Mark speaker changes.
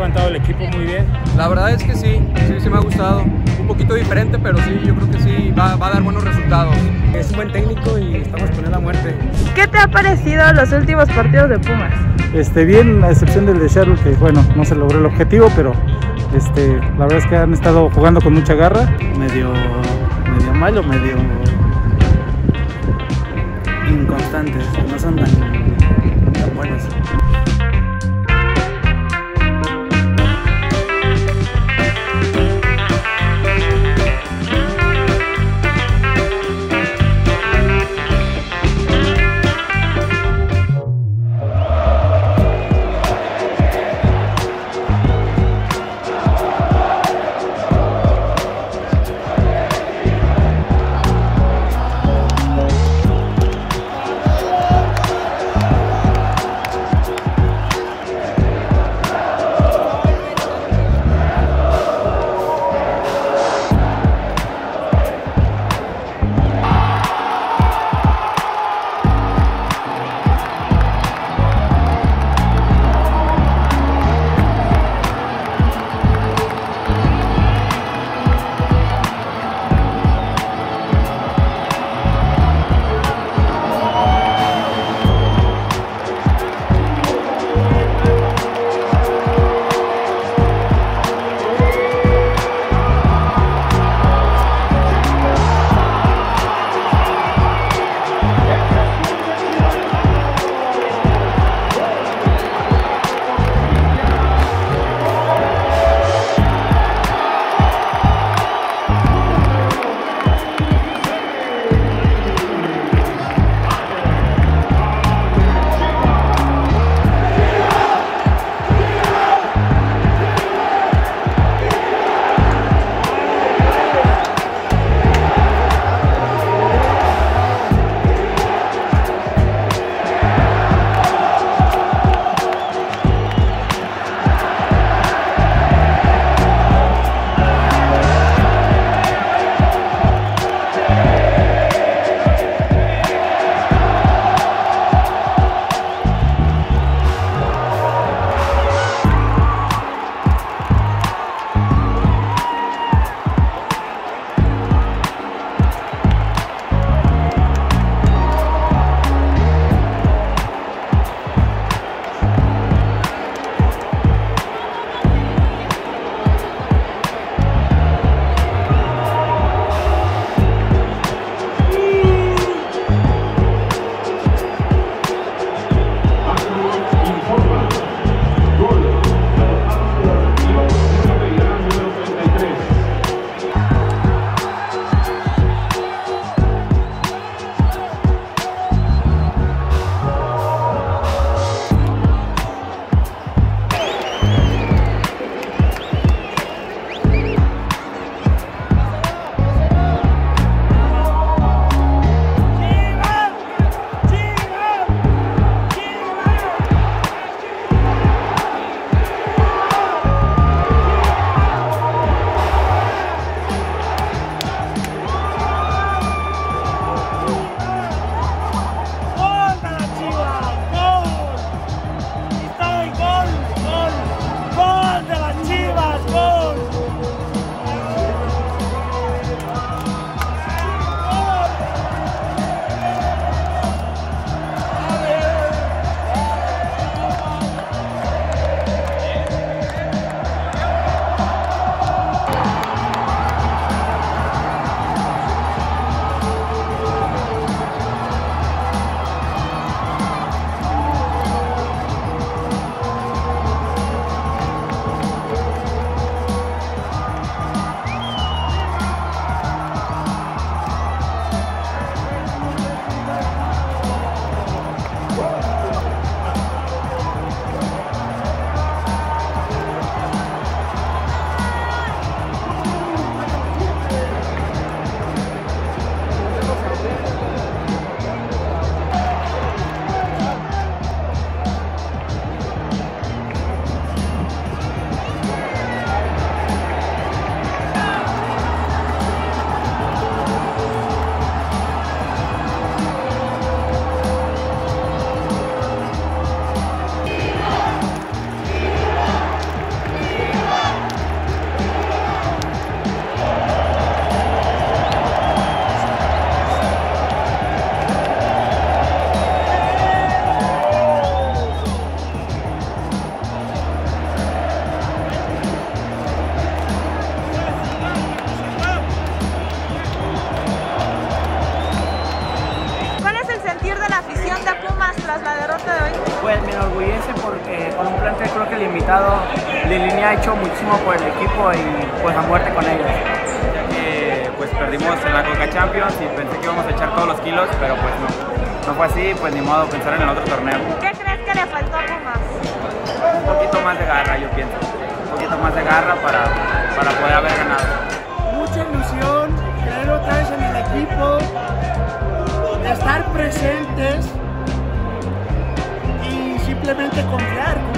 Speaker 1: levantado el equipo muy bien.
Speaker 2: La verdad es que sí me ha gustado. Un poquito diferente, pero sí, yo creo que sí va a dar buenos resultados.
Speaker 1: Es un buen técnico y estamos con él a muerte.
Speaker 3: ¿Qué te ha parecido los últimos partidos de Pumas?
Speaker 4: Bien, a excepción del de Seattle, que bueno, no se logró el objetivo, pero la verdad es que han estado jugando con mucha garra.
Speaker 5: Medio malo, medio inconstantes, no son tan buenos.
Speaker 3: tras la derrota de hoy?
Speaker 6: Pues me enorgullece porque con un plantel creo que limitado, Lilini ha hecho muchísimo por el equipo y pues a muerte con ellos.
Speaker 7: Ya que pues perdimos en la Conca Champions y pensé que íbamos a echar todos los kilos, pero pues no fue así, pues ni modo, pensar en el otro torneo.
Speaker 3: ¿Qué crees que le faltó a Pumas?
Speaker 7: Un poquito más de garra, yo pienso, un poquito más de garra para poder haber ganado.
Speaker 8: Mucha ilusión, creer otra vez en el equipo, estar presentes y simplemente confiar.